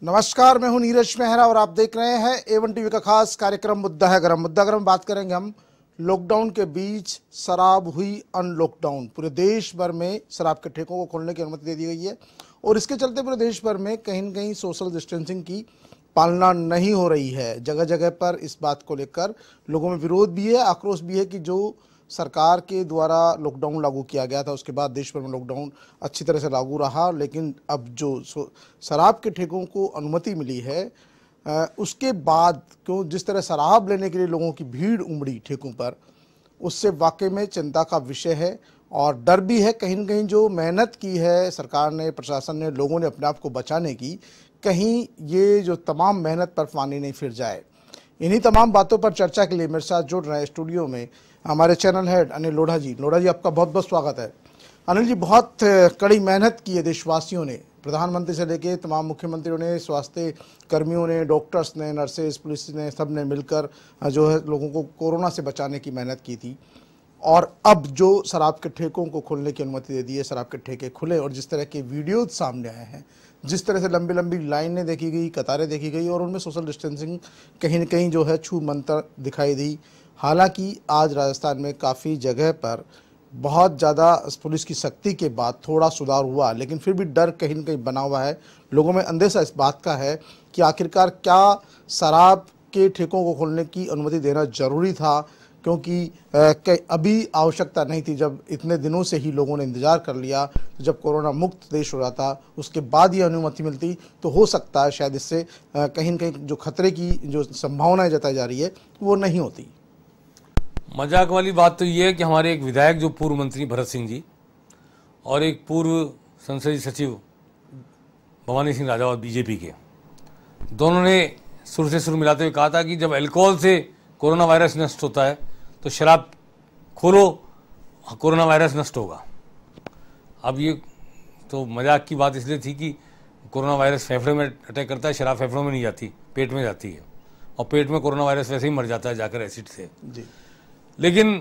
नमस्कार, मैं हूं नीरज मेहरा और आप देख रहे हैं A1 टीवी का खास कार्यक्रम मुद्दा है गरम। मुद्दा गरम बात करेंगे हम लॉकडाउन के बीच शराब हुई अनलॉकडाउन। पूरे देश भर में शराब के ठेकों को खोलने की अनुमति दे दी गई है और इसके चलते पूरे देश भर में कहीं न कहीं सोशल डिस्टेंसिंग की पालना नहीं हो रही है। जगह जगह पर इस बात को लेकर लोगों में विरोध भी है, आक्रोश भी है कि जो सरकार के द्वारा लॉकडाउन लागू किया गया था उसके बाद देश भर में लॉकडाउन अच्छी तरह से लागू रहा, लेकिन अब जो शराब के ठेकों को अनुमति मिली है उसके बाद क्यों जिस तरह शराब लेने के लिए लोगों की भीड़ उमड़ी ठेकों पर, उससे वाकई में चिंता का विषय है और डर भी है। कहीं न कहीं जो मेहनत की है सरकार ने, प्रशासन ने, लोगों ने अपने आप को बचाने की, कहीं ये जो तमाम मेहनत पर पानी नहीं फिर जाए। इन्हीं तमाम बातों पर चर्चा के लिए मेरे साथ जुड़ रहे हैं स्टूडियो में हमारे चैनल हेड अनिल लोढ़ा जी। लोढ़ा जी, आपका बहुत बहुत स्वागत है। अनिल जी, बहुत कड़ी मेहनत की है देशवासियों ने, प्रधानमंत्री से लेके तमाम मुख्यमंत्रियों ने, स्वास्थ्य कर्मियों ने, डॉक्टर्स ने, नर्सेज, पुलिस ने, सब ने मिलकर जो है लोगों को कोरोना से बचाने की मेहनत की थी। और अब जो शराब के ठेकों को खोलने की अनुमति दे दी है, शराब के ठेके खुले और जिस तरह के वीडियोज सामने आए हैं, जिस तरह से लंबी लंबी लाइनें देखी गई, कतारें देखी गई और उनमें सोशल डिस्टेंसिंग कहीं न कहीं जो है छू मंतर दिखाई दी। हालांकि आज राजस्थान में काफ़ी जगह पर बहुत ज़्यादा पुलिस की सख्ती के बाद थोड़ा सुधार हुआ, लेकिन फिर भी डर कहीं न कहीं बना हुआ है। लोगों में अंदेशा इस बात का है कि आखिरकार क्या शराब के ठेकों को खोलने की अनुमति देना ज़रूरी था, क्योंकि अभी आवश्यकता नहीं थी। जब इतने दिनों से ही लोगों ने इंतज़ार कर लिया, तो जब कोरोना मुक्त देश हो रहा था उसके बाद ये अनुमति मिलती तो हो सकता है शायद इससे कहीं न कहीं जो खतरे की जो संभावनाएं जताई जा रही है वो नहीं होती। मजाक वाली बात तो ये है कि हमारे एक विधायक जो पूर्व मंत्री भरत सिंह जी और एक पूर्व संसदीय सचिव भवानी सिंह राजावत बीजेपी के, दोनों ने सुर से सुर मिलाते हुए कहा था कि जब अल्कोहल से कोरोना वायरस नष्ट होता है तो शराब खोलो, कोरोना वायरस नष्ट होगा। अब ये तो मजाक की बात इसलिए थी कि कोरोना वायरस फेफड़े में अटैक करता है, शराब फेफड़ों में नहीं जाती, पेट में जाती है और पेट में कोरोना वायरस वैसे ही मर जाता है जाकर एसिड से जी। लेकिन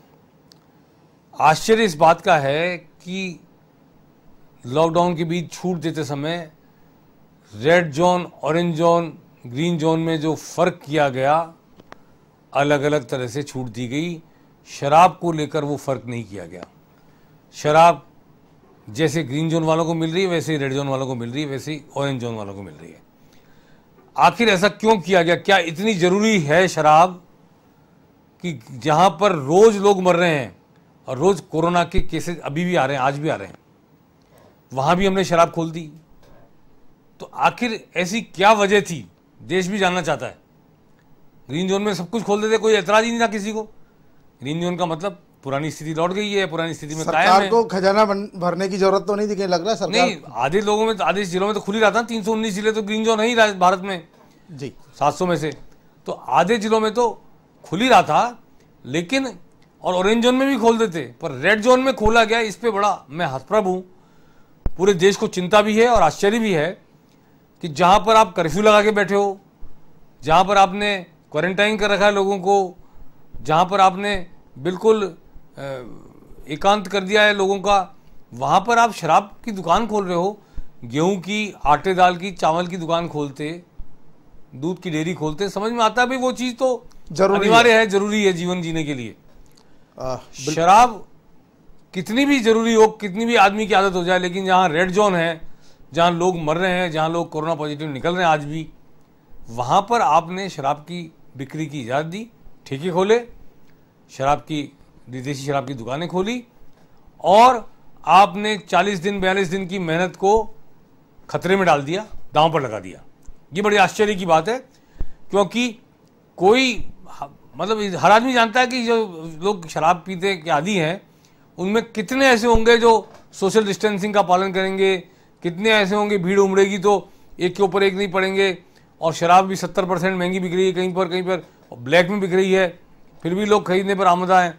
आश्चर्य इस बात का है कि लॉकडाउन के बीच छूट देते समय red zone, orange zone, green zone में जो फर्क किया गया, अलग अलग तरह से छूट दी गई। शराब को लेकर वो फर्क नहीं किया गया। शराब जैसे ग्रीन जोन वालों को मिल रही है वैसे ही रेड जोन वालों को मिल रही है, वैसे ही ऑरेंज जोन वालों को मिल रही है। आखिर ऐसा क्यों किया गया? क्या इतनी जरूरी है शराब कि जहां पर रोज लोग मर रहे हैं और रोज कोरोना के केसेस अभी भी आ रहे हैं, आज भी आ रहे हैं, वहां भी हमने शराब खोल दी? तो आखिर ऐसी क्या वजह थी? देश भी जानना चाहता है। ग्रीन जोन में सब कुछ खोल देते, कोई एतराज ही नहीं था किसी को। ग्रीन जोन का मतलब पुरानी स्थिति लौट गई है, पुरानी स्थिति में कायम है। सरकार को खजाना भरने की जरूरत तो नहीं दिखे लग रहा है सरकार। नहीं, आधे लोगों में, आधे जिलों में तो खुल ही रहा था। 319 जिले तो ग्रीन जोन है ही भारत में जी, 700 में से, तो आधे जिलों में तो खुल ही रहा था। लेकिन और ऑरेंज जोन में भी खोल देते, पर रेड जोन में खोला गया, इस पे बड़ा मैं हतप्रभ हूं। पूरे देश को चिंता भी है और आश्चर्य भी है कि जहां पर आप कर्फ्यू लगा के बैठे हो, जहां पर आपने क्वारंटाइन कर रखा है लोगों को, जहां पर आपने बिल्कुल एकांत कर दिया है लोगों का, वहां पर आप शराब की दुकान खोल रहे हो। गेहूं की, आटे दाल की, चावल की दुकान खोलते, दूध की डेयरी खोलते, समझ में आता है भाई वो चीज तो अनिवार्य है, जरूरी है जीवन जीने के लिए। शराब कितनी भी जरूरी हो, कितनी भी आदमी की आदत हो जाए, लेकिन जहां रेड जोन है, जहां लोग मर रहे हैं, जहां लोग कोरोना पॉजिटिव निकल रहे हैं आज भी, वहां पर आपने शराब की बिक्री की इजाज़त दी, ठेके खोले, शराब की, विदेशी शराब की दुकानें खोली और आपने 40 दिन 42 दिन की मेहनत को खतरे में डाल दिया, दांव पर लगा दिया। ये बड़ी आश्चर्य की बात है, क्योंकि कोई मतलब हर आदमी जानता है कि जो लोग शराब पीते के आदी हैं उनमें कितने ऐसे होंगे जो सोशल डिस्टेंसिंग का पालन करेंगे, कितने ऐसे होंगे भीड़ उमड़ेगी तो एक के ऊपर एक नहीं पड़ेंगे, और शराब भी 70% महंगी बिक रही है, कहीं पर ब्लैक में बिक रही है, फिर भी लोग खरीदने पर आमदा हैं।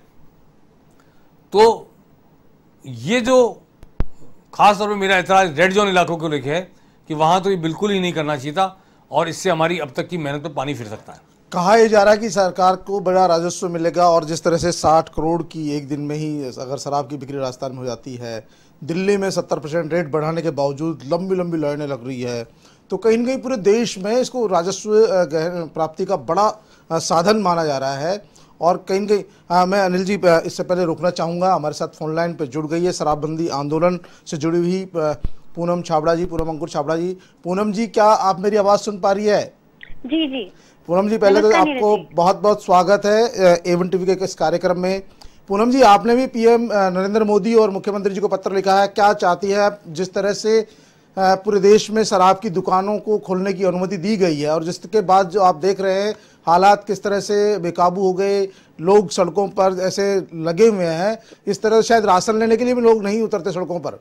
तो ये जो खास तौर पर मेरा एतराज रेड जोन इलाकों को लेकर है कि वहां तो ये बिल्कुल ही नहीं करना चाहिए था और इससे हमारी अब तक की मेहनत पर पानी फिर सकता है। कहा यह जा रहा है कि सरकार को बड़ा राजस्व मिलेगा और जिस तरह से 60 करोड़ की एक दिन में ही अगर शराब की बिक्री राजस्थान में हो जाती है, दिल्ली में 70% रेट बढ़ाने के बावजूद लंबी लंबी लाइनें लग रही है, तो कहीं न कहीं पूरे देश में इसको राजस्व प्राप्ति का बड़ा साधन माना जा रहा है। और कहीं न कहीं मैं अनिल जी इससे पहले रोकना चाहूँगा, हमारे साथ फोन लाइन पर जुड़ गई है शराबबंदी आंदोलन से जुड़ी हुई पूनम छाबड़ा जी, पूनम अंकुर छाबड़ा जी। पूनम जी, क्या आप मेरी आवाज़ सुन पा रही है? जी जी। पूनम जी, पहले तो आपको बहुत बहुत स्वागत है एवन टीवी के इस कार्यक्रम में। पूनम जी, आपने भी पीएम नरेंद्र मोदी और मुख्यमंत्री जी को पत्र लिखा है, क्या चाहती है आप? जिस तरह से पूरे देश में शराब की दुकानों को खोलने की अनुमति दी गई है और जिसके बाद जो आप देख रहे हैं हालात किस तरह से बेकाबू हो गए, लोग सड़कों पर ऐसे लगे हुए हैं, इस तरह शायद राशन लेने के लिए भी लोग नहीं उतरते सड़कों पर।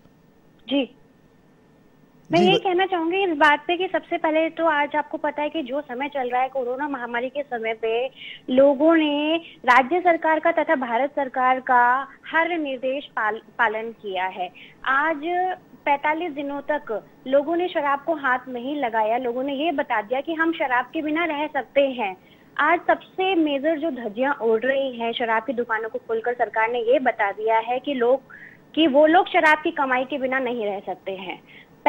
जी, मैं ये कहना चाहूंगी इस बात पे कि सबसे पहले तो आज आपको पता है कि जो समय चल रहा है कोरोना महामारी के समय पे लोगों ने राज्य सरकार का तथा भारत सरकार का हर निर्देश पालन किया है। आज 45 दिनों तक लोगों ने शराब को हाथ नहीं लगाया। लोगों ने ये बता दिया कि हम शराब के बिना रह सकते हैं। आज सबसे मेजर जो धज्जियां उड़ रही हैं शराब की दुकानों को खोलकर सरकार ने ये बता दिया है कि वो लोग शराब की कमाई के बिना नहीं रह सकते हैं।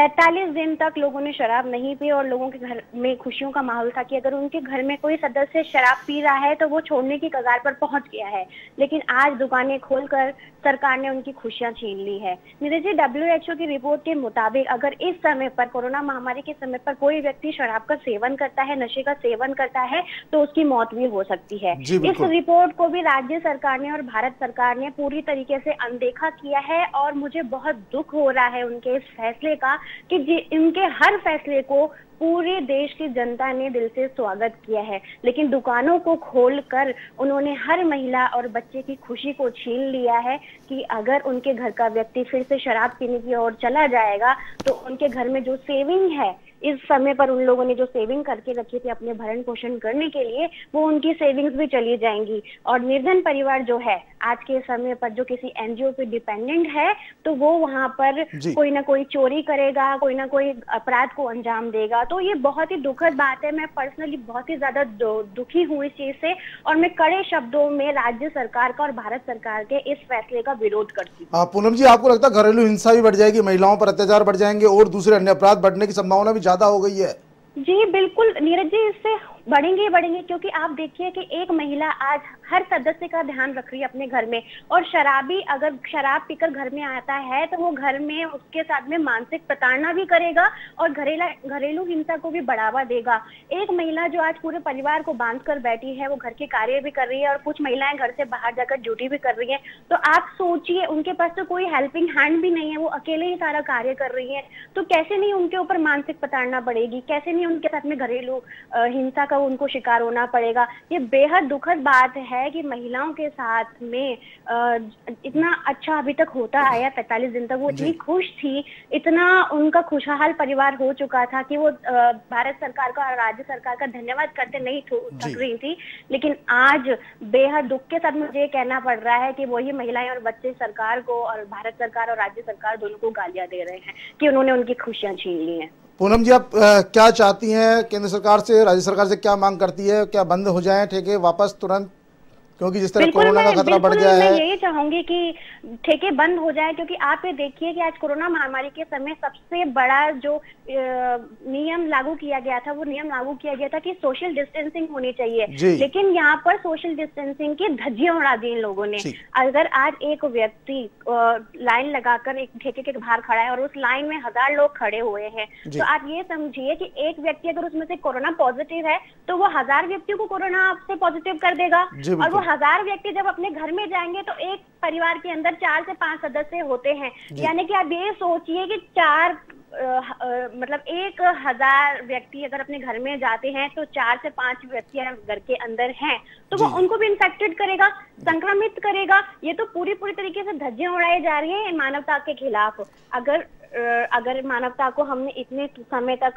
45 दिन तक लोगों ने शराब नहीं पी और लोगों के घर में खुशियों का माहौल था कि अगर उनके घर में कोई सदस्य शराब पी रहा है तो वो छोड़ने की कगार पर पहुंच गया है। लेकिन आज दुकानें खोलकर सरकार ने उनकी खुशियां छीन ली है। नीरज जी, WHO की रिपोर्ट के मुताबिक अगर इस समय पर कोरोना महामारी के समय पर कोई व्यक्ति शराब का सेवन करता है, नशे का सेवन करता है, तो उसकी मौत भी हो सकती है। इस रिपोर्ट को भी राज्य सरकार ने और भारत सरकार ने पूरी तरीके से अनदेखा किया है और मुझे बहुत दुख हो रहा है उनके इस फैसले का कि इनके हर फैसले को पूरे देश की जनता ने दिल से स्वागत किया है। लेकिन दुकानों को खोलकर उन्होंने हर महिला और बच्चे की खुशी को छीन लिया है कि अगर उनके घर का व्यक्ति फिर से शराब पीने की ओर चला जाएगा तो उनके घर में जो सेविंग है, इस समय पर उन लोगों ने जो सेविंग करके रखी थी अपने भरण पोषण करने के लिए, वो उनकी सेविंग्स भी चली जाएंगी। और निर्धन परिवार जो है आज के समय पर जो किसी एनजीओ पे डिपेंडेंट है तो वो वहां पर कोई ना कोई चोरी करेगा, कोई ना कोई अपराध को अंजाम देगा। तो ये बहुत ही दुखद बात है। मैं पर्सनली बहुत ही ज्यादा दुखी हूँ इस चीज से और मैं कड़े शब्दों में राज्य सरकार का और भारत सरकार के इस फैसले का विरोध करती हूँ। पूनम जी, आपको लगता है घरेलू हिंसा भी बढ़ जाएगी, महिलाओं पर अत्याचार बढ़ जाएंगे और दूसरे अन्य अपराध बढ़ने की संभावना भी ज्यादा हो गई है? जी बिल्कुल नीरज जी, इससे बढ़ेंगे ही बढ़ेंगे क्योंकि आप देखिए कि एक महिला आज हर सदस्य का ध्यान रख रही है अपने घर में और शराबी अगर शराब पीकर घर में आता है तो वो घर में उसके साथ में मानसिक प्रताड़ना भी करेगा और घरेलू हिंसा को भी बढ़ावा देगा। एक महिला जो आज पूरे परिवार को बांध कर बैठी है, वो घर के कार्य भी कर रही है और कुछ महिलाएं घर से बाहर जाकर ड्यूटी भी कर रही है। तो आप सोचिए उनके पास तो कोई हेल्पिंग हैंड भी नहीं है, वो अकेले ही सारा कार्य कर रही है। तो कैसे नहीं उनके ऊपर मानसिक प्रताड़ना बढ़ेगी, कैसे नहीं उनके साथ में घरेलू हिंसा का उनको शिकार होना पड़ेगा। ये बेहद दुखद बात है कि महिलाओं के साथ में इतना अच्छा अभी तक होता आया। 45 दिन तक वो इतनी खुश थी, इतना उनका खुशहाल परिवार हो चुका था कि वो भारत सरकार का और राज्य सरकार का धन्यवाद करते नहीं थक रही थी। लेकिन आज बेहद दुख के साथ मुझे कहना पड़ रहा है कि वही महिलाएं और बच्चे सरकार को और भारत सरकार और राज्य सरकार दोनों को गालियां दे रहे हैं कि उन्होंने उनकी खुशियां छीन ली हैं। पूनम जी, आप क्या चाहती हैं केंद्र सरकार से, राज्य सरकार से क्या मांग करती है? क्या बंद हो जाएं ठेके वापस तुरंत, क्योंकि जिस तरह कोरोना का खतरा बढ़ गया है? मैं यही चाहूंगी कि ठेके बंद हो जाए क्योंकि आप ये देखिए कि आज कोरोना महामारी के समय सबसे बड़ा जो नियम लागू किया गया था वो नियम लागू किया गया था कि सोशल डिस्टेंसिंग होनी चाहिए। लेकिन यहाँ पर सोशल डिस्टेंसिंग की धज्जियां उड़ा दी इन लोगों ने। अगर आज एक व्यक्ति लाइन लगाकर एक ठेके के बाहर खड़ा है और उस लाइन में 1000 लोग खड़े हुए हैं तो आप ये समझिए कि एक व्यक्ति अगर उसमें से कोरोना पॉजिटिव है तो वो 1000 व्यक्तियों को कोरोना से पॉजिटिव कर देगा और वो 1000 व्यक्ति जब अपने घर में जाएंगे तो एक परिवार के अंदर 4 से 5 सदस्य होते हैं। यानी कि आप ये सोचिए कि 1000 व्यक्ति अगर अपने घर में जाते हैं तो 4 से 5 व्यक्ति घर के अंदर हैं तो वो उनको भी इन्फेक्टेड करेगा, संक्रमित करेगा। ये तो पूरी तरीके से धज्जियां उड़ाई जा रही है मानवता के खिलाफ। अगर मानवता को हमने इतने समय तक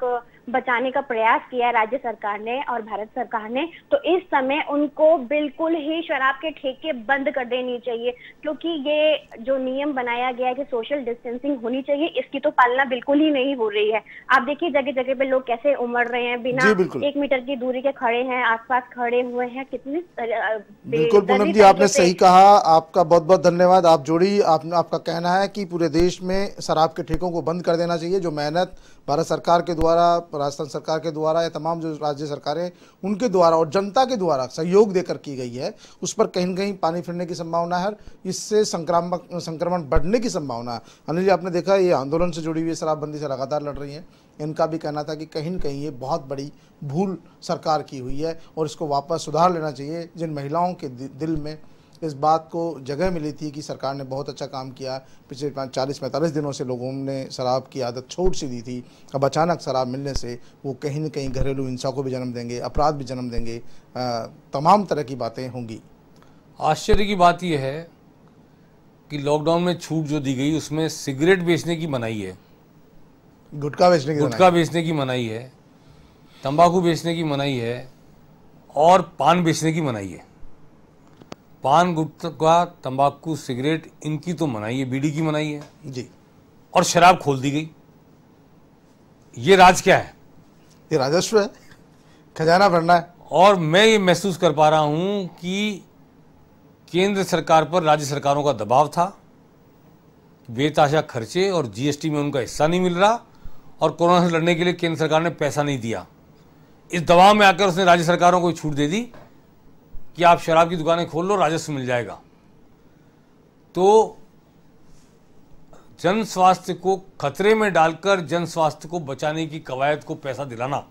बचाने का प्रयास किया है राज्य सरकार ने और भारत सरकार ने, तो इस समय उनको बिल्कुल ही शराब के ठेके बंद कर देनी चाहिए, क्योंकि ये जो नियम बनाया गया है कि सोशल डिस्टेंसिंग होनी चाहिए, इसकी तो पालना बिल्कुल ही नहीं हो रही है। आप देखिए जगह जगह पे लोग कैसे उमड़ रहे हैं, बिना 1 मीटर की दूरी के खड़े हैं, आसपास खड़े हुए हैं। कितनी बिल्कुल पूनम जी, आपने सही कहा, आपका बहुत बहुत धन्यवाद। आप जोड़ी, आपका कहना है कि पूरे देश में शराब के ठेकों को बंद कर देना चाहिए। जो मेहनत भारत सरकार के द्वारा, राजस्थान सरकार के द्वारा या तमाम जो राज्य सरकारें उनके द्वारा और जनता के द्वारा सहयोग देकर की गई है, उस पर कहीं न कहीं पानी फिरने की संभावना है, इससे संक्रमण बढ़ने की संभावना है। अनिल जी, आपने देखा ये आंदोलन से जुड़ी हुई शराबबंदी से लगातार लड़ रही हैं, इनका भी कहना था कि कहीं न कहीं ये बहुत बड़ी भूल सरकार की हुई है और इसको वापस सुधार लेना चाहिए। जिन महिलाओं के दिल में इस बात को जगह मिली थी कि सरकार ने बहुत अच्छा काम किया, पिछले 40-45 दिनों से लोगों ने शराब की आदत छोड़ सी दी थी, अब अचानक शराब मिलने से वो कहीं न कहीं घरेलू हिंसा को भी जन्म देंगे, अपराध भी जन्म देंगे, तमाम तरह की बातें होंगी। आश्चर्य की बात यह है कि लॉकडाउन में छूट जो दी गई उसमें सिगरेट बेचने की मनाही है, गुटखा बेचने की मनाही है, तंबाकू बेचने की मनाही है और पान बेचने की मनाही है। पान, गुटखा, तंबाकू, सिगरेट, इनकी तो मनाही है, बीड़ी की मनाही है जी, और शराब खोल दी गई। ये राज क्या है? ये राजस्व है, खजाना भरना है। और मैं ये महसूस कर पा रहा हूं कि केंद्र सरकार पर राज्य सरकारों का दबाव था, बेतहाशा खर्चे और जीएसटी में उनका हिस्सा नहीं मिल रहा, और कोरोना से लड़ने के लिए केंद्र सरकार ने पैसा नहीं दिया। इस दबाव में आकर उसने राज्य सरकारों को छूट दे दी कि आप शराब की दुकानें खोल लो, राजस्व मिल जाएगा। तो जन स्वास्थ्य को खतरे में डालकर जन स्वास्थ्य को बचाने की कवायद को पैसा दिलाना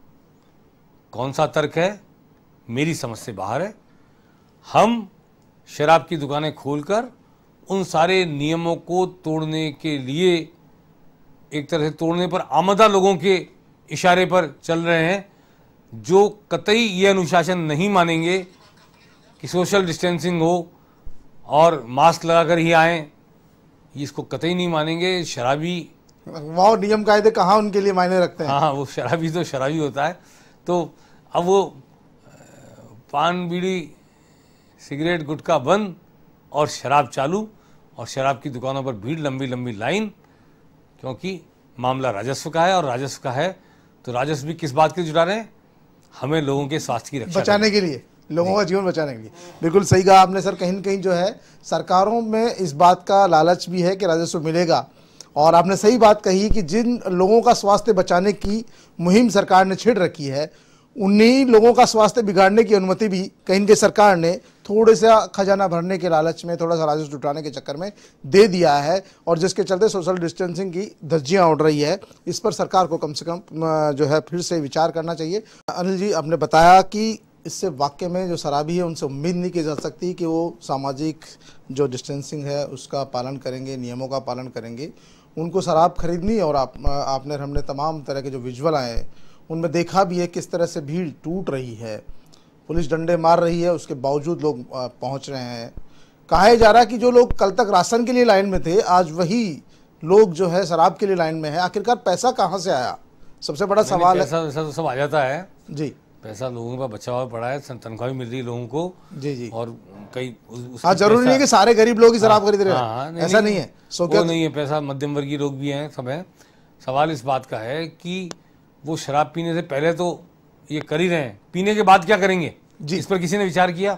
कौन सा तर्क है? मेरी समझ से बाहर है। हम शराब की दुकानें खोलकर उन सारे नियमों को तोड़ने के लिए, एक तरह से तोड़ने पर आमदा लोगों के इशारे पर चल रहे हैं, जो कतई ये अनुशासन नहीं मानेंगे कि सोशल डिस्टेंसिंग हो और मास्क लगाकर ही आएं, इसको कतई नहीं मानेंगे। शराबी वो नियम कायदे कहाँ उनके लिए मायने रखते हैं। हाँ, वो शराबी तो शराबी होता है। तो अब वो पान, बीड़ी, सिगरेट, गुटखा बंद और शराब चालू, और शराब की दुकानों पर भीड़, लंबी लंबी लाइन, क्योंकि मामला राजस्व का है, और राजस्व का है तो राजस्व भी किस बात के लिए जुटा रहे हैं? हमें लोगों के स्वास्थ्य की रक्षा बचाने के लिए, लोगों का जीवन बचाने के लिए। बिल्कुल सही कहा आपने सर। कहीं न कहीं जो है सरकारों में इस बात का लालच भी है कि राजस्व मिलेगा, और आपने सही बात कही कि जिन लोगों का स्वास्थ्य बचाने की मुहिम सरकार ने छेड़ रखी है, उन्हीं लोगों का स्वास्थ्य बिगाड़ने की अनुमति भी कहीं के सरकार ने थोड़े सा खजाना भरने के लालच में, थोड़ा सा राजस्व जुटाने के चक्कर में दे दिया है, और जिसके चलते सोशल डिस्टेंसिंग की धज्जियां उड़ रही है। इस पर सरकार को कम से कम जो है फिर से विचार करना चाहिए। अनिल जी, आपने बताया कि इससे वाकई में जो शराबी है उनसे उम्मीद नहीं की जा सकती कि वो सामाजिक जो डिस्टेंसिंग है उसका पालन करेंगे, नियमों का पालन करेंगे। उनको शराब खरीदनी, और आपने हमने तमाम तरह के जो विजुअल आए उनमें देखा भी है किस तरह से भीड़ टूट रही है, पुलिस डंडे मार रही है, उसके बावजूद लोग पहुंच रहे हैं। कहा जा रहा है कि जो लोग कल तक राशन के लिए लाइन में थे, आज वही लोग जो है शराब के लिए लाइन में है। आखिरकार पैसा कहाँ से आया, सबसे बड़ा सवाल है। पैसा तो सब आ जाता है जी, पैसा लोगों का बचा हुआ पड़ा है, तनख्वाह भी मिल रही है लोगों को जी जी, और कई हाँ, जरूरी नहीं है कि सारे गरीब लोग ही शराब खरीद रहे हैं, ऐसा नहीं है। वो नहीं है, पैसा मध्यम वर्गीय लोग भी हैं, सब हैं। सवाल इस बात का है कि वो शराब पीने से पहले तो ये कर ही रहे हैं, पीने के बाद क्या करेंगे जी, इस पर किसी ने विचार किया?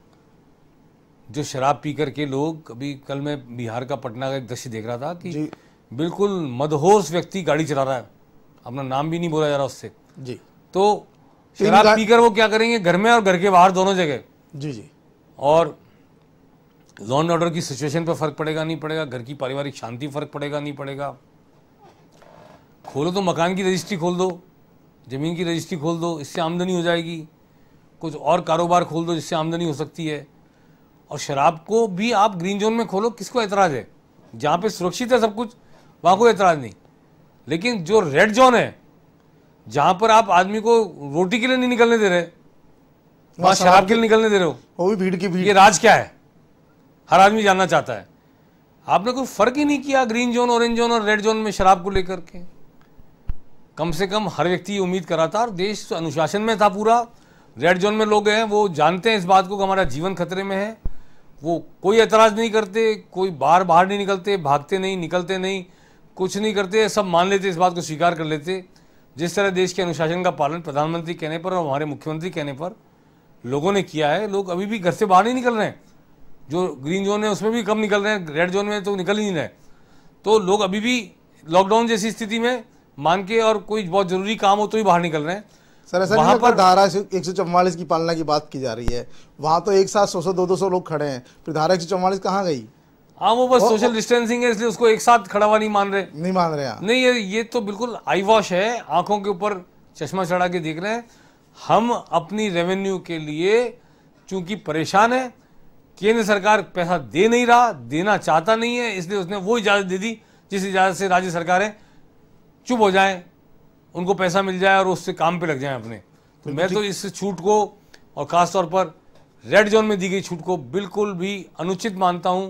जो शराब पी करके लोग, अभी कल मैं बिहार का पटना का एक दृश्य देख रहा था कि बिल्कुल मदहोश व्यक्ति गाड़ी चला रहा है, अपना नाम भी नहीं बोला जा रहा उससे जी। तो शराब पीकर वो क्या करेंगे, घर में और घर के बाहर दोनों जगह जी जी। और लॉ एंड ऑर्डर की सिचुएशन पर फर्क पड़ेगा नहीं पड़ेगा, घर की पारिवारिक शांति फर्क पड़ेगा नहीं पड़ेगा। खोलो तो मकान की रजिस्ट्री खोल दो, ज़मीन की रजिस्ट्री खोल दो, इससे आमदनी हो जाएगी। कुछ और कारोबार खोल दो जिससे आमदनी हो सकती है। और शराब को भी आप ग्रीन जोन में खोलो, किसको एतराज़ है? जहाँ पे सुरक्षित है सब कुछ वहाँ कोई एतराज़ नहीं। लेकिन जो रेड जोन है, जहाँ पर आप आदमी को रोटी के लिए नहीं निकलने दे रहे, वहाँ शराब के लिए निकलने दे रहे हो, वो भी भीड़ की भीड़। ये राज क्या है? हर आदमी जानना चाहता है। आपने कोई फर्क ही नहीं किया ग्रीन जोन, ऑरेंज जोन और रेड जोन में शराब को लेकर के। कम से कम हर व्यक्ति ये उम्मीद कर रहा था, और देश अनुशासन में था पूरा। रेड जोन में लोग हैं, वो जानते हैं इस बात को कि हमारा जीवन खतरे में है, वो कोई एतराज़ नहीं करते, कोई बाहर नहीं निकलते, भागते नहीं, निकलते नहीं, कुछ नहीं करते, सब मान लेते, इस बात को स्वीकार कर लेते। जिस तरह देश के अनुशासन का पालन प्रधानमंत्री कहने पर और हमारे मुख्यमंत्री कहने पर लोगों ने किया है, लोग अभी भी घर से बाहर नहीं निकल रहे हैं। जो ग्रीन जोन है उसमें भी कम निकल रहे हैं, रेड जोन में तो निकल ही नहीं रहे। तो लोग अभी भी लॉकडाउन जैसी स्थिति में मान के और कोई बहुत जरूरी काम हो तो ही बाहर निकल रहे हैं। सर ऐसा वहाँ पर धारा 144 की पालना की बात की जा रही है, वहाँ तो एक साथ 100-200 लोग खड़े हैं, फिर धारा 144 कहाँ गई? हाँ, वो बस सोशल डिस्टेंसिंग है, इसलिए उसको एक साथ खड़ा हुआ नहीं मान रहे। नहीं, ये तो बिल्कुल आई वॉश है, आंखों के ऊपर चश्मा चढ़ा के देख रहे हैं। हम अपनी रेवेन्यू के लिए चूंकि परेशान है, केंद्र सरकार पैसा दे नहीं रहा, देना चाहता नहीं है, इसलिए उसने वो इजाजत दे दी जिस इजाजत से राज्य सरकारें चुप हो जाएं, उनको पैसा मिल जाए और उससे काम पे लग जाएं अपने। तो मैं तो इस छूट को और खासतौर पर रेड जोन में दी गई छूट को बिल्कुल भी अनुचित मानता हूं।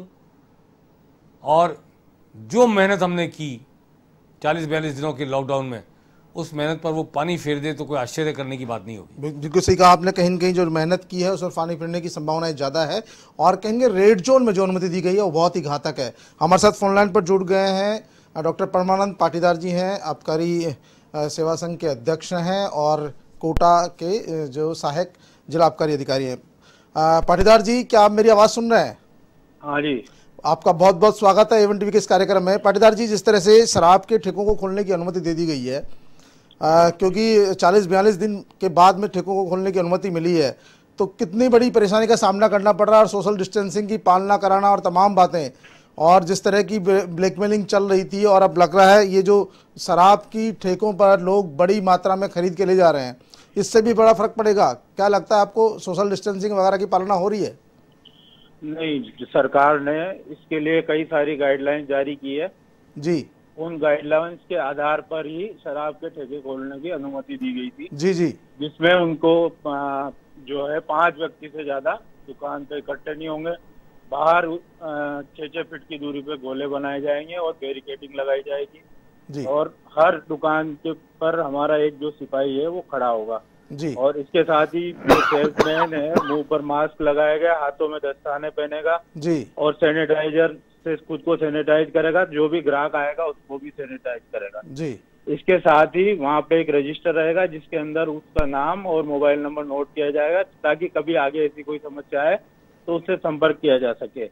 और जो मेहनत हमने की 40-42 दिनों के लॉकडाउन में, उस मेहनत पर वो पानी फेर दे तो कोई आश्चर्य करने की बात नहीं होगी। बिल्कुल सही कहा आपने, कहीं न कहीं जो मेहनत की है उस पर पानी फिरने की संभावनाएं ज़्यादा है। और कहेंगे रेड जोन में जो अनुमति दी गई है वो बहुत ही घातक है। हमारे साथ फोन लाइन पर जुड़ गए हैं डॉक्टर परमानंद पाटीदार जी हैं, आबकारी सेवा संघ के अध्यक्ष हैं और कोटा के जो सहायक जिला आबकारी अधिकारी हैं। पाटीदार जी, क्या आप मेरी आवाज़ सुन रहे हैं? हाँ जी, आपका बहुत बहुत स्वागत है एवन टीवी के इस कार्यक्रम में। पाटीदार जी, जिस तरह से शराब के ठेकों को खोलने की अनुमति दे दी गई है, क्योंकि 40-42 दिन के बाद में ठेकों को खोलने की अनुमति मिली है, तो कितनी बड़ी परेशानी का सामना करना पड़ रहा है, और सोशल डिस्टेंसिंग की पालना कराना और तमाम बातें, और जिस तरह की ब्लैकमेलिंग चल रही थी, और अब लग रहा है ये जो शराब की ठेकों पर लोग बड़ी मात्रा में खरीद के ले जा रहे हैं, इससे भी बड़ा फर्क पड़ेगा। क्या लगता है आपको, सोशल डिस्टेंसिंग वगैरह की पालना हो रही है? नहीं, सरकार ने इसके लिए कई सारी गाइडलाइंस जारी की है जी। उन गाइडलाइंस के आधार पर ही शराब के ठेके खोलने की अनुमति दी गई थी। जी जी। जिसमें उनको जो है 5 व्यक्ति से ज्यादा दुकान पे इकट्ठे नहीं होंगे, बाहर 6-6 फीट की दूरी पे गोले बनाए जाएंगे और बैरिकेडिंग लगाई जाएगी जी। और हर दुकान के पर हमारा एक जो सिपाही है वो खड़ा होगा जी। और इसके साथ ही जो सेल्समैन है मुंह पर मास्क लगाया गया, हाथों में दस्ताने पहनेगा जी, और सैनिटाइजर से खुद को सैनिटाइज करेगा, जो भी ग्राहक आएगा उसको भी सैनिटाइज करेगा जी। इसके साथ ही वहाँ पे एक रजिस्टर रहेगा जिसके अंदर उसका नाम और मोबाइल नंबर नोट किया जाएगा, ताकि कभी आगे ऐसी कोई समस्या आए तो उससे संपर्क किया जा सके।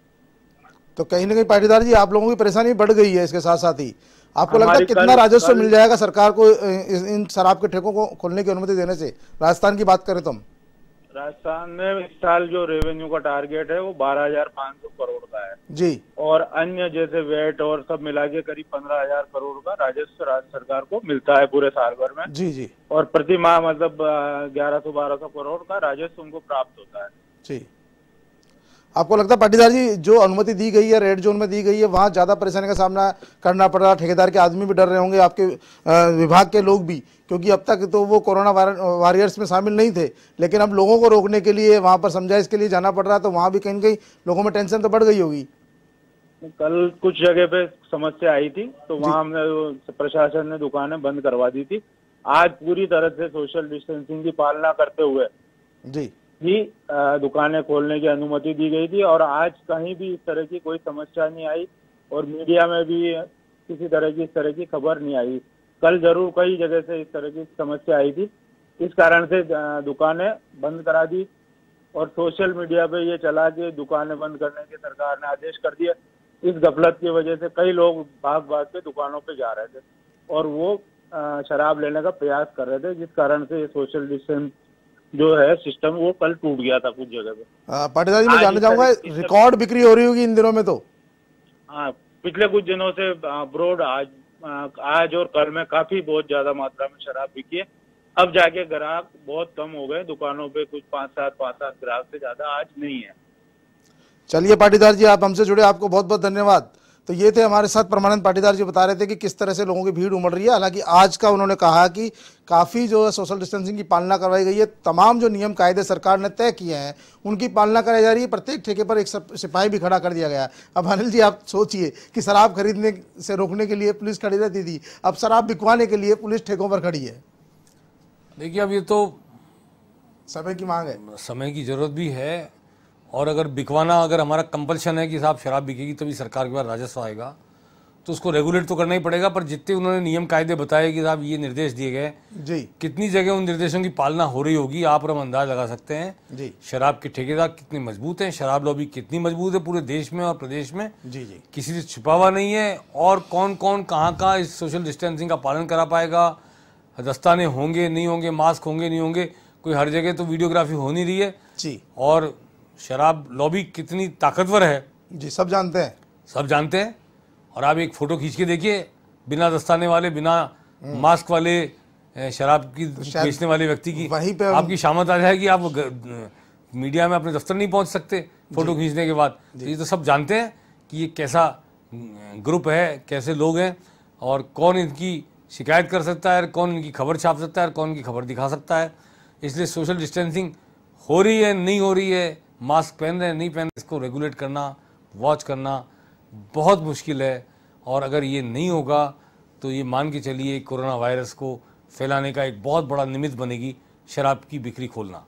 तो कहीं ना कहीं पाटीदार जी, आप लोगों की परेशानी बढ़ गई है। इसके साथ साथ ही आपको लगता है कितना राजस्व मिल जाएगा सरकार को इन शराब के ठेकों को खोलने की अनुमति देने से? राजस्थान की बात करें तो हम राजस्थान में इस साल जो रेवेन्यू का टारगेट है वो 12,500 करोड़ का है जी, और अन्य जैसे वेट और सब मिला के करीब 15,000 करोड़ का राजस्व राज्य सरकार को मिलता है पूरे साल भर में। जी जी। और प्रति माह मतलब 1100-1200 करोड़ का राजस्व उनको प्राप्त होता है जी। आपको लगता है पाटीदार जी, जो अनुमति दी गई है रेड जोन में दी गई है, वहाँ ज़्यादा परेशानी का सामना करना पड़ रहा है? ठेकेदार के आदमी भी डर रहे होंगे, आपके विभाग के लोग भी, क्योंकि अब तक तो वो कोरोना वॉरियर्स में शामिल नहीं थे, लेकिन अब लोगों को रोकने के लिए वहाँ पर समझाइश के लिए जाना पड़ रहा है, तो वहाँ भी कहीं न कहीं लोगों में टेंशन तो बढ़ गई होगी। कल कुछ जगह पे समस्या आई थी तो वहाँ हमने प्रशासन ने दुकानें बंद करवा दी थी। आज पूरी तरह से सोशल डिस्टेंसिंग की पालना करते हुए जी ही दुकानें खोलने की अनुमति दी गई थी और आज कहीं भी इस तरह की कोई समस्या नहीं आई और मीडिया में भी किसी तरह की इस तरह की खबर नहीं आई। कल जरूर कई जगह से इस तरह की समस्या आई थी, इस कारण से दुकानें बंद करा दी और सोशल मीडिया पे ये चला कि दुकानें बंद करने के सरकार ने आदेश कर दिया। इस गफलत की वजह से कई लोग भाग भाग के दुकानों पे जा रहे थे और वो शराब लेने का प्रयास कर रहे थे, जिस कारण से ये सोशल डिस्टेंस जो है सिस्टम वो कल टूट गया था कुछ जगह पे। पाटीदार जी, मैं जानना चाहूंगा, रिकॉर्ड बिक्री हो रही होगी इन दिनों में? तो हाँ, पिछले कुछ दिनों से ब्रॉड आज और कल में काफी बहुत ज्यादा मात्रा में शराब बिकी है। अब जाके ग्राहक बहुत कम हो गए दुकानों पे, कुछ 5-7 ग्राहक से ज्यादा आज नहीं है। चलिए पाटीदार जी, आप हमसे जुड़े, आपको बहुत बहुत धन्यवाद। तो ये थे हमारे साथ परमानंद पाटीदार जी, बता रहे थे कि किस तरह से लोगों की भीड़ उमड़ रही है। हालांकि आज का उन्होंने कहा कि काफ़ी जो है सोशल डिस्टेंसिंग की पालना करवाई गई है, तमाम जो नियम कायदे सरकार ने तय किए हैं उनकी पालना कराई जा रही है। प्रत्येक ठेके पर एक सिपाही भी खड़ा कर दिया गया है। अब अनिल जी आप सोचिए कि शराब खरीदने से रोकने के लिए पुलिस खड़ी रहती थी, अब शराब बिकवाने के लिए पुलिस ठेकों पर खड़ी है। देखिए अब ये तो समय की मांग है, समय की जरूरत भी है, और अगर बिकवाना, अगर हमारा कंपल्शन है कि साहब शराब बिकेगी तभी सरकार के पास राजस्व आएगा, तो उसको रेगुलेट तो करना ही पड़ेगा। पर जितने उन्होंने नियम कायदे बताए कि साहब ये निर्देश दिए गए जी, कितनी जगह उन निर्देशों की पालना हो रही होगी, आप और हम अंदाज लगा सकते हैं। जी शराब के ठेकेदार कितने मजबूत हैं, शराब लॉबी कितनी मजबूत है पूरे देश में और प्रदेश में, जी जी किसी से छुपा हुआ नहीं है। और कौन कौन कहाँ कहाँ इस सोशल डिस्टेंसिंग का पालन करा पाएगा, दस्ताने होंगे नहीं होंगे, मास्क होंगे नहीं होंगे, कोई हर जगह तो वीडियोग्राफी हो नहीं रही है जी और शराब लॉबी कितनी ताकतवर है जी, सब जानते हैं। सब जानते हैं। और आप एक फोटो खींच के देखिए, बिना दस्ताने वाले, बिना मास्क वाले शराब की बेचने वाले व्यक्ति की वहीं पे आपकी शामत आ जाएगी। आप मीडिया में अपने दफ्तर नहीं पहुंच सकते फोटो खींचने के बाद। तो ये तो सब जानते हैं कि ये कैसा ग्रुप है, कैसे लोग हैं, और कौन इनकी शिकायत कर सकता है, कौन इनकी खबर छाप सकता है, कौन इनकी खबर दिखा सकता है। इसलिए सोशल डिस्टेंसिंग हो रही है नहीं हो रही है, मास्क पहन रहे हैं नहीं पहन रहे, इसको रेगुलेट करना, वॉच करना बहुत मुश्किल है। और अगर ये नहीं होगा तो ये मान के चलिए कोरोना वायरस को फैलाने का एक बहुत बड़ा निमित्त बनेगी शराब की बिक्री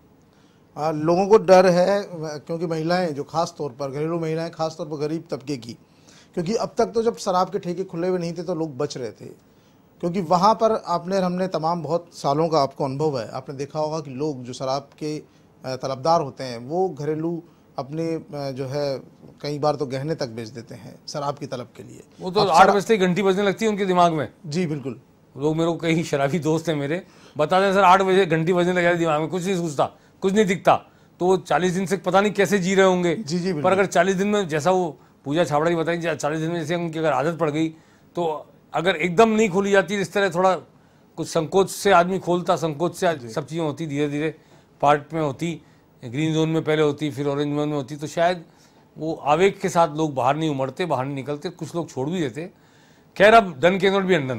खोलना। लोगों को डर है, क्योंकि महिलाएं जो खास तौर पर घरेलू महिलाएं, खास तौर पर गरीब तबके की, क्योंकि अब तक तो जब शराब के ठेके खुले हुए नहीं थे तो लोग बच रहे थे, क्योंकि वहाँ पर हमने तमाम बहुत सालों का आपको अनुभव है, आपने देखा होगा कि लोग जो शराब के तलबदार होते हैं वो घरेलू अपने जो है कई बार तो गहने तक बेच देते हैं शराब की तलब के लिए। वो तो 8 बजते ही घंटी बजने लगती है उनके दिमाग में। जी बिल्कुल, लोग, मेरे को कई शराबी दोस्त हैं मेरे, बताते हैं सर 8 बजे घंटी बजने लगा दिमाग में, कुछ नहीं सूझता, कुछ नहीं दिखता। तो वो 40 दिन से पता नहीं कैसे जी रहे होंगे। जी जी पर अगर 40 दिन में, जैसा वो पूजा छाबड़ा की बताई, 40 दिन में जैसे उनकी अगर आदत पड़ गई, तो अगर एकदम नहीं खोली जाती, इस तरह थोड़ा कुछ संकोच से आदमी खोलता, संकोच से सब चीज़ें होती, धीरे धीरे पार्ट में होती, ग्रीन जोन में पहले होती, फिर ऑरेंज जोन में होती, तो शायद वो आवेग के साथ लोग बाहर नहीं उमड़ते, बाहर नहीं निकलते, कुछ लोग छोड़ भी देते। खैर अब डन के नॉट बी अनडन,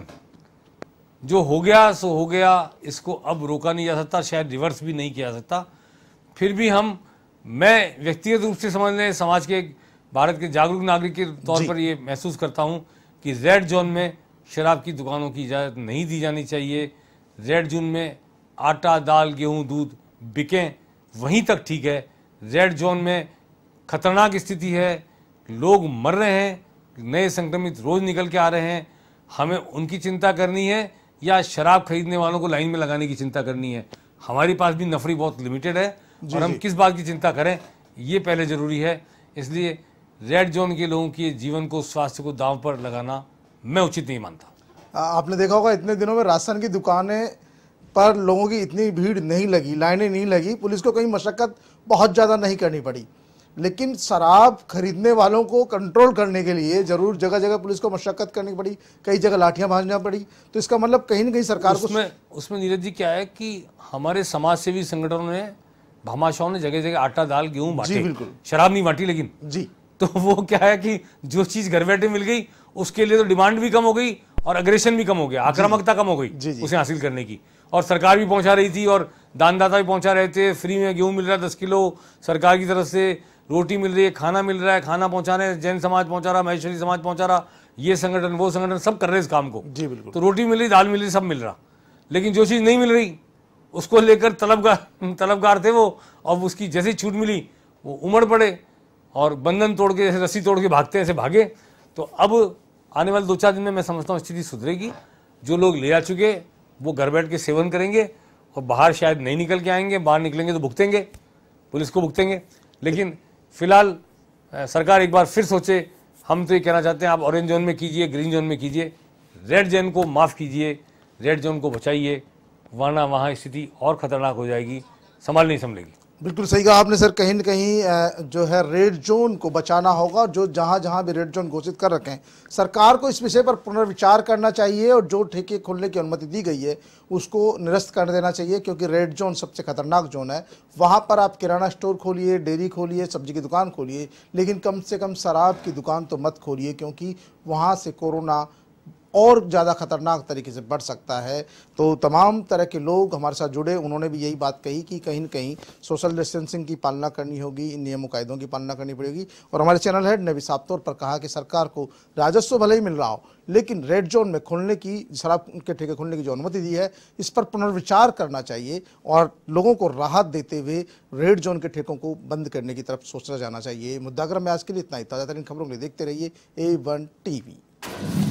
जो हो गया सो हो गया, इसको अब रोका नहीं जा सकता, शायद रिवर्स भी नहीं किया जा सकता। फिर भी मैं व्यक्तिगत रूप से समझ लें, समाज के भारत के जागरूक नागरिक के तौर पर ये महसूस करता हूँ कि रेड जोन में शराब की दुकानों की इजाज़त नहीं दी जानी चाहिए। रेड जोन में आटा, दाल, गेहूँ, दूध बिकें वहीं तक ठीक है। रेड जोन में खतरनाक स्थिति है, लोग मर रहे हैं, नए संक्रमित रोज निकल के आ रहे हैं, हमें उनकी चिंता करनी है या शराब खरीदने वालों को लाइन में लगाने की चिंता करनी है? हमारे पास भी नफरी बहुत लिमिटेड है और हम किस बात की चिंता करें ये पहले जरूरी है। इसलिए रेड जोन के लोगों के जीवन को, स्वास्थ्य को दांव पर लगाना मैं उचित नहीं मानता। आपने देखा होगा इतने दिनों में राशन की दुकानें पर लोगों की इतनी भीड़ नहीं लगी, लाइनें नहीं लगी, पुलिस को कहीं मशक्कत बहुत ज़्यादा नहीं करनी पड़ी। लेकिन शराब खरीदने वालों को कंट्रोल करने के लिए जरूर जगह जगह पुलिस को मशक्कत करनी पड़ी, कई जगह लाठियां भांजना पड़ी। तो इसका मतलब कहीं ना कहीं सरकार उसमें नीरज जी क्या है कि हमारे समाज सेवी संगठनों ने, भामाशाहों ने जगह जगह आटा, दाल, गेहूं बांटे, बिल्कुल, शराब नहीं बांटी। लेकिन जी तो वो क्या है कि जो चीज घर बैठे मिल गई उसके लिए तो डिमांड भी कम हो गई और अग्रेशन भी कम हो गया, आक्रामकता कम हो गई उसे हासिल करने की। और सरकार भी पहुंचा रही थी और दानदाता भी पहुंचा रहे थे, फ्री में गेहूं मिल रहा है 10 किलो सरकार की तरफ से, रोटी मिल रही है, खाना मिल रहा है, खाना पहुंचा रहे हैं, जैन समाज पहुंचा रहा, महेश्वरी समाज पहुंचा रहा, ये संगठन वो संगठन सब कर रहे इस काम को। जी बिल्कुल। तो रोटी मिल रही, दाल मिल रही, सब मिल रहा। लेकिन जो चीज़ नहीं मिल रही उसको लेकर तलबगार थे वो, और उसकी जैसी छूट मिली वो उमड़ पड़े और बंधन तोड़ के, जैसे रस्सी तोड़ के भागते ऐसे भागे। तो अब आने वाले 2-4 दिन में मैं समझता हूँ स्थिति सुधरेगी। जो लोग ले आ चुके वो घर बैठ के सेवन करेंगे और बाहर शायद नहीं निकल के आएंगे, बाहर निकलेंगे तो भुगतेंगे, पुलिस को भुगतेंगे। लेकिन फिलहाल सरकार एक बार फिर सोचे। हम तो ये कहना चाहते हैं आप ऑरेंज जोन में कीजिए, ग्रीन जोन में कीजिए, रेड जोन को माफ़ कीजिए, रेड जोन को बचाइए, वरना वहाँ स्थिति और खतरनाक हो जाएगी, संभाल नहीं संभलेगी। बिल्कुल सही कहा आपने सर। कहीं न कहीं जो है रेड जोन को बचाना होगा। जो जहां जहां भी रेड जोन घोषित कर रखे हैं, सरकार को इस विषय पर पुनर्विचार करना चाहिए और जो ठेके खोलने की अनुमति दी गई है उसको निरस्त कर देना चाहिए, क्योंकि रेड जोन सबसे खतरनाक जोन है। वहां पर आप किराना स्टोर खोलिए, डेयरी खोलिए, सब्जी की दुकान खोलिए, लेकिन कम से कम शराब की दुकान तो मत खोलिए, क्योंकि वहां से कोरोना और ज़्यादा खतरनाक तरीके से बढ़ सकता है। तो तमाम तरह के लोग हमारे साथ जुड़े, उन्होंने भी यही बात कही कि कहीं न कहीं सोशल डिस्टेंसिंग की पालना करनी होगी, इन नियमों कायदों की पालना करनी पड़ेगी। और हमारे चैनल हेड ने भी साफ तौर पर कहा कि सरकार को राजस्व भले ही मिल रहा हो, लेकिन रेड जोन में खोलने की, शराब के ठेके खोलने की जो अनुमति दी है, इस पर पुनर्विचार करना चाहिए और लोगों को राहत देते हुए रेड जोन के ठेकों को बंद करने की तरफ सोचा जाना चाहिए। मुद्दागरम में आज के लिए इतना ही। ताज़ा तरीन खबरों के लिए देखते रहिए A1 TV।